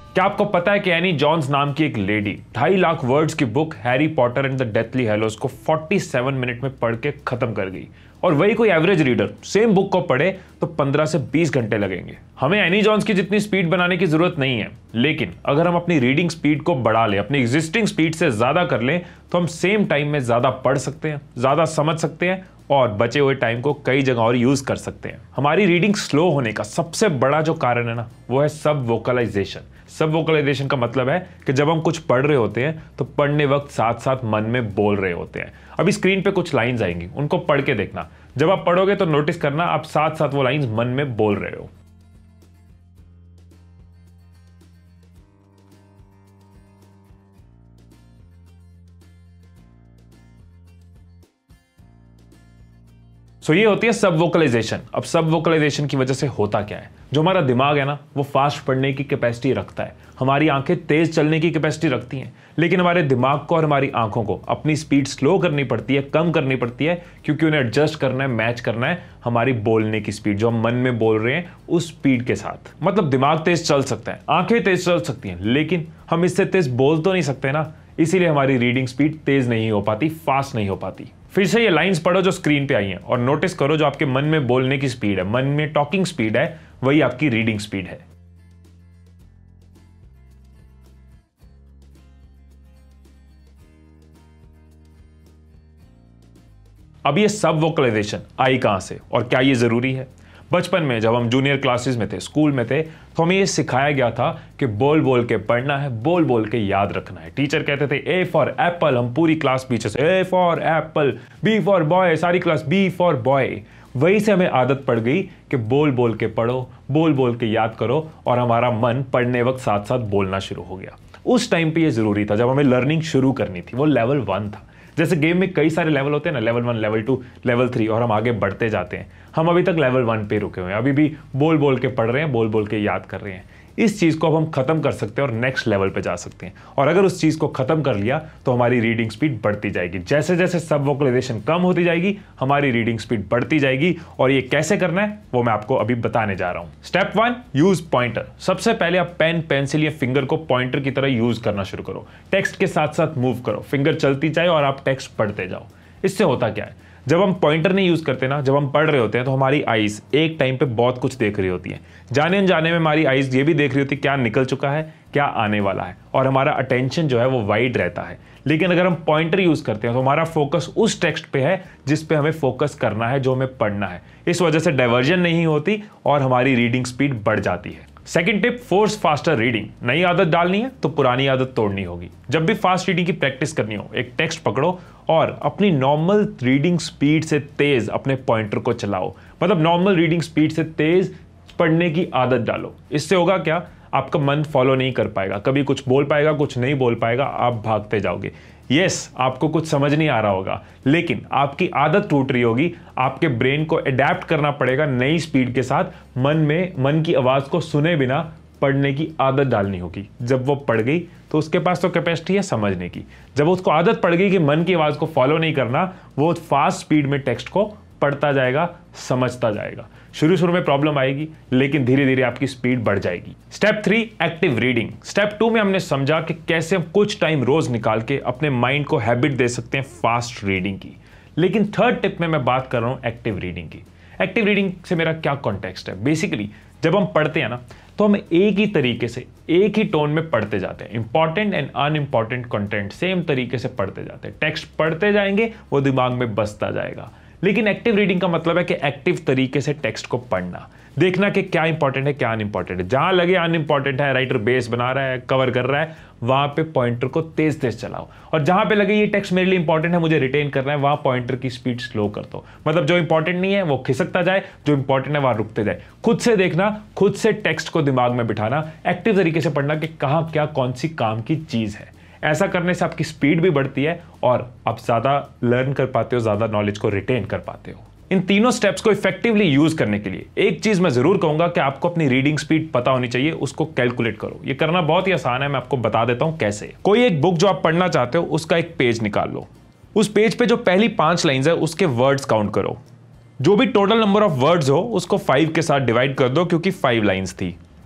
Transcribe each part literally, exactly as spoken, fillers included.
क्या आपको पता है कि एनी जॉन्स नाम की एक लेडी ढाई लाख वर्ड्स की book Harry Potter and the Deathly Hallows को सैंतालीस मिनट में पढ़ के खत्म कर गई, और वही कोई एवरेज रीडर सेम बुक को पढ़े तो पंद्रह से बीस घंटे लगेंगे। हमें एनी जॉन्स की जितनी स्पीड बनाने की जरूरत नहीं है, लेकिन अगर हम अपनी रीडिंग स्पीड को बढ़ा लें, अपनी एग्जिस्टिंग स्पीड से ज्यादा कर लें, तो हम सेम टाइम में ज्यादा पढ़ सकते हैं, ज्यादा समझ सकते हैं और बचे हुए टाइम को कई जगह और यूज कर सकते हैं। हमारी रीडिंग स्लो होने का सबसे बड़ा जो कारण है ना, वो है सब वोकलाइजेशन। सब वोकलाइजेशन का मतलब है कि जब हम कुछ पढ़ रहे होते हैं तो पढ़ने वक्त साथ साथ मन में बोल रहे होते हैं। अभी स्क्रीन पे कुछ लाइंस आएंगी, उनको पढ़ के देखना। जब आप पढ़ोगे तो नोटिस करना आप साथ साथ वो लाइंस मन में बोल रहे हो। सो so, ये होती है सब वोकलाइजेशन। अब सब वोकलाइजेशन की वजह से होता क्या है, जो हमारा दिमाग है ना, वो फास्ट पढ़ने की कैपेसिटी रखता है, हमारी आंखें तेज चलने की कैपेसिटी रखती हैं, लेकिन हमारे दिमाग को और हमारी आंखों को अपनी स्पीड स्लो करनी पड़ती है, कम करनी पड़ती है, क्योंकि उन्हें एडजस्ट करना है, मैच करना है हमारी बोलने की स्पीड, जो हम मन में बोल रहे हैं उस स्पीड के साथ। मतलब दिमाग तेज चल सकता है, आंखें तेज चल सकती हैं, लेकिन हम इससे तेज बोल तो नहीं सकते ना, इसीलिए हमारी रीडिंग स्पीड तेज नहीं हो पाती, फास्ट नहीं हो पाती। फिर से ये लाइंस पढ़ो जो स्क्रीन पे आई हैं और नोटिस करो जो आपके मन में बोलने की स्पीड है, मन में टॉकिंग स्पीड है, वही आपकी रीडिंग स्पीड है। अब ये सब वोकलाइजेशन आई कहां से और क्या ये जरूरी है? बचपन में जब हम जूनियर क्लासेस में थे, स्कूल में थे, तो हमें ये सिखाया गया था कि बोल बोल के पढ़ना है, बोल बोल के याद रखना है। टीचर कहते थे ए फॉर एप्पल, हम पूरी क्लास पीछे से A for apple, B for boy, सारी क्लास बी फॉर बॉय। वही से हमें आदत पड़ गई कि बोल बोल के पढ़ो, बोल बोल के याद करो, और हमारा मन पढ़ने वक्त साथ साथ बोलना शुरू हो गया। उस टाइम पे ये जरूरी था जब हमें लर्निंग शुरू करनी थी, वो लेवल वन था। जैसे गेम में कई सारे लेवल होते हैं ना, level one, level two, level three, और हम आगे बढ़ते जाते हैं। हम अभी तक लेवल वन पे रुके हुए हैं, अभी भी बोल बोल के पढ़ रहे हैं, बोल बोल के याद कर रहे हैं। इस चीज को अब हम खत्म कर सकते हैं और नेक्स्ट लेवल पे जा सकते हैं। और अगर उस चीज को खत्म कर लिया तो हमारी रीडिंग स्पीड बढ़ती जाएगी। जैसे जैसे सब वोकलाइजेशन कम होती जाएगी, हमारी रीडिंग स्पीड बढ़ती जाएगी। और ये कैसे करना है वो मैं आपको अभी बताने जा रहा हूं। Step one, use pointer. सबसे पहले आप पेन, पेंसिल या फिंगर को पॉइंटर की तरह यूज करना शुरू करो। टेक्स्ट के साथ साथ मूव करो, फिंगर चलती जाए और आप टेक्स्ट पढ़ते जाओ। इससे होता क्या है, जब हम पॉइंटर नहीं यूज करते ना, जब हम पढ़ रहे होते हैं तो हमारी आईज एक टाइम पे बहुत कुछ देख रही होती है। जाने अनजाने में हमारी आईज ये भी देख रही होती है क्या निकल चुका है, क्या आने वाला है, और हमारा अटेंशन जो है वो वाइड रहता है। लेकिन अगर हम पॉइंटर यूज करते हैं तो हमारा फोकस उस टेक्स्ट पे है जिस पे हमें फोकस करना है, जो हमें पढ़ना है। इस वजह से डाइवर्जन नहीं होती और हमारी रीडिंग स्पीड बढ़ जाती है। Second tip, force faster reading. नई आदत डालनी है तो पुरानी आदत तोड़नी होगी। जब भी फास्ट रीडिंग की प्रैक्टिस करनी हो, एक टेक्स्ट पकड़ो और अपनी नॉर्मल रीडिंग स्पीड से तेज अपने पॉइंटर को चलाओ। मतलब नॉर्मल रीडिंग स्पीड से तेज पढ़ने की आदत डालो। इससे होगा क्या, आपका मन फॉलो नहीं कर पाएगा, कभी कुछ बोल पाएगा, कुछ नहीं बोल पाएगा, आप भागते जाओगे। यस, आपको कुछ समझ नहीं आ रहा होगा, लेकिन आपकी आदत टूट रही होगी। आपके ब्रेन को अडेप्ट करना पड़ेगा नई स्पीड के साथ। मन में मन की आवाज को सुने बिना पढ़ने की आदत डालनी होगी। जब वो पढ़ गई तो उसके पास तो कैपेसिटी है समझने की। जब उसको आदत पड़ गई कि मन की आवाज को फॉलो नहीं करना, वो फास्ट स्पीड में टेक्स्ट को पढ़ता जाएगा, समझता जाएगा। शुरू शुरू में प्रॉब्लम आएगी, लेकिन धीरे धीरे आपकी स्पीड बढ़ जाएगी। Step three, active reading. Step two में हमने समझा कि कैसे हम कुछ टाइम रोज निकाल के अपने माइंड को हैबिट दे सकते हैं फास्ट रीडिंग की। लेकिन थर्ड टिप में मैं बात कर रहा हूं एक्टिव रीडिंग की। एक्टिव रीडिंग से मेरा क्या कॉन्टेक्स्ट है? बेसिकली जब हम पढ़ते हैं ना, तो हम एक ही तरीके से, एक ही टोन में पढ़ते जाते हैं। Important and unimportant content same तरीके से पढ़ते जाते हैं। टेक्स्ट पढ़ते जाएंगे, वो दिमाग में बसता जाएगा। लेकिन एक्टिव रीडिंग का मतलब है कि एक्टिव तरीके से टेक्स्ट को पढ़ना, देखना कि क्या इंपॉर्टेंट है, क्या अनइंपॉर्टेंट है। जहां लगे अनइंपॉर्टेंट है, राइटर बेस बना रहा है, कवर कर रहा है, वहां पे पॉइंटर को तेज तेज चलाओ। और जहां पे लगे ये टेक्स्ट मेरे लिए इंपॉर्टेंट है, मुझे रिटेन करना है, वहां पॉइंटर की स्पीड स्लो कर दो। मतलब जो इंपॉर्टेंट नहीं है वो खिसकता जाए, जो इंपॉर्टेंट है वहां रुकते जाए। खुद से देखना, खुद से टेक्स्ट को दिमाग में बिठाना, एक्टिव तरीके से पढ़ना कि कहां क्या कौन सी काम की चीज है। ऐसा करने से आपकी स्पीड भी बढ़ती है और आप ज्यादा लर्न कर पाते हो, ज्यादा नॉलेज को रिटेन कर पाते हो। इन तीनों स्टेप्स को इफेक्टिवली यूज करने के लिए एक चीज मैं जरूर कहूंगा कि आपको अपनी रीडिंग स्पीड पता होनी चाहिए, उसको कैलकुलेट करो। ये करना बहुत ही आसान है, मैं आपको बता देता हूं कैसे। कोई एक बुक जो आप पढ़ना चाहते हो उसका एक पेज निकाल लो। उस पेज पे जो पहली पांच लाइंस है उसके वर्ड्स काउंट करो। जो भी टोटल नंबर ऑफ वर्ड्स हो उसको फाइव के साथ डिवाइड कर दो, क्योंकि फाइव लाइंस थी।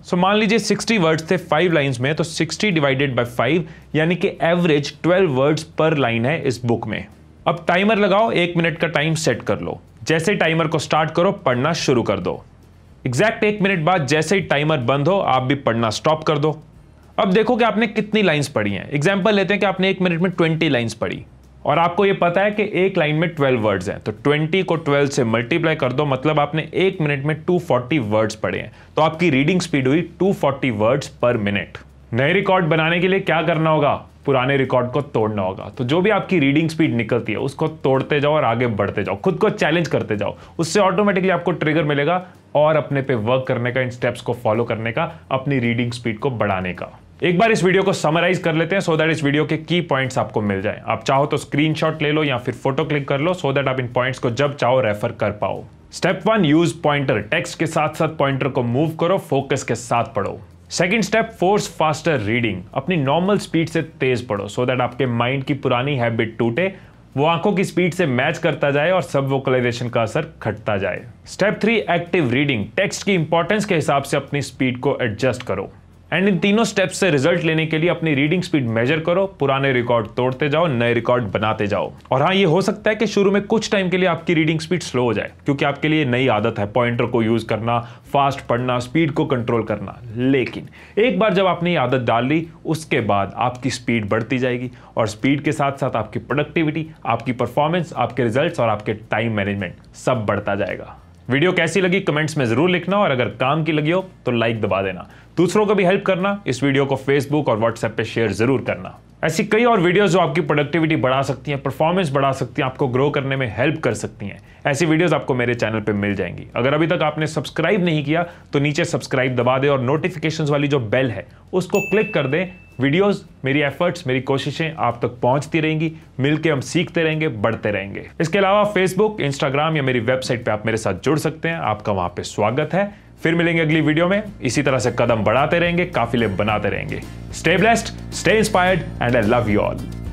सो मान लीजिए सिक्सटी वर्ड्स थे फाइव लाइंस में, तो सिक्सटी डिवाइडेड बाय फाइव यानी कि average twelve words per line है इस बुक में। अब टाइमर लगाओ, एक मिनट का टाइम सेट कर लो। जैसे टाइमर को स्टार्ट करो पढ़ना शुरू कर दो। एग्जैक्ट एक मिनट बाद जैसे ही टाइमर बंद हो आप भी पढ़ना स्टॉप कर दो। अब देखो कि आपने कितनी लाइंस पढ़ी हैं। एग्जांपल लेते हैं कि आपने एक मिनट में ट्वेंटी लाइंस पढ़ी और आपको यह पता है कि एक लाइन में ट्वेल्व वर्ड्स हैं, तो ट्वेंटी को ट्वेल्व से मल्टीप्लाई कर दो, मतलब आपने एक मिनट में टू फोर्टी वर्ड्स पढ़े हैं। तो आपकी रीडिंग स्पीड हुई two forty words per minute. नए रिकॉर्ड बनाने के लिए क्या करना होगा? पुराने रिकॉर्ड को तोड़ना होगा। तो जो भी आपकी रीडिंग स्पीड निकलती है उसको तोड़ते जाओ और आगे बढ़ते जाओ, खुद को चैलेंज करते जाओ। उससे ऑटोमेटिकली आपको ट्रिगर मिलेगा और अपने पे वर्क करने का, इन स्टेप्स को फॉलो करने का, अपनी रीडिंग स्पीड को बढ़ाने का। एक बार इस वीडियो को समराइज कर लेते हैं सो दैट इस वीडियो के की पॉइंट्स आपको मिल जाए। आप चाहो तो स्क्रीनशॉट ले लो या फिर फोटो क्लिक कर लो सो दैट आप इन पॉइंट्स को जब चाहो रेफर कर पाओ। Step one, use pointer. Text के साथ साथ पॉइंटर को मूव करो, फोकस के साथ पढ़ो। Second step, force faster reading. अपनी नॉर्मल स्पीड से तेज पढ़ो सो दैट आपके माइंड की पुरानी हैबिट टूटे, वो आंखों की स्पीड से मैच करता जाए और सब वोकलाइजेशन का असर घटता जाए। Step three, active reading. Text की इंपॉर्टेंस के हिसाब से अपनी स्पीड को एडजस्ट करो। एंड इन तीनों स्टेप्स से रिजल्ट लेने के लिए अपनी रीडिंग स्पीड मेजर करो, पुराने रिकॉर्ड तोड़ते जाओ, नए रिकॉर्ड बनाते जाओ। और हाँ, ये हो सकता है कि शुरू में कुछ टाइम के लिए आपकी रीडिंग स्पीड स्लो हो जाए क्योंकि आपके लिए नई आदत है पॉइंटर को यूज करना, फास्ट पढ़ना, स्पीड को कंट्रोल करना। लेकिन एक बार जब आपने ये आदत डाल ली उसके बाद आपकी स्पीड बढ़ती जाएगी और स्पीड के साथ साथ आपकी प्रोडक्टिविटी, आपकी परफॉर्मेंस, आपके रिजल्ट्स और आपके टाइम मैनेजमेंट सब बढ़ता जाएगा। वीडियो कैसी लगी कमेंट्स में जरूर लिखना और अगर काम की लगी हो तो लाइक दबा देना। दूसरों को भी हेल्प करना, इस वीडियो को फेसबुक और व्हाट्सएप पे शेयर जरूर करना। ऐसी कई और वीडियोस जो आपकी प्रोडक्टिविटी बढ़ा सकती हैं, परफॉर्मेंस बढ़ा सकती हैं, आपको ग्रो करने में हेल्प कर सकती हैं, ऐसी वीडियोस आपको मेरे चैनल पे मिल जाएंगी। अगर अभी तक आपने सब्सक्राइब नहीं किया तो नीचे सब्सक्राइब दबा दे और नोटिफिकेशंस वाली जो बेल है उसको क्लिक कर दे। वीडियोस, मेरी एफर्ट्स, मेरी कोशिशें आप तक पहुंचती रहेंगी, मिलके हम सीखते रहेंगे, बढ़ते रहेंगे। इसके अलावा फेसबुक, इंस्टाग्राम या मेरी वेबसाइट पे आप मेरे साथ जुड़ सकते हैं, आपका वहां पे स्वागत है। फिर मिलेंगे अगली वीडियो में, इसी तरह से कदम बढ़ाते रहेंगे, काफिले बनाते रहेंगे। Stay blessed, stay inspired and I love you all.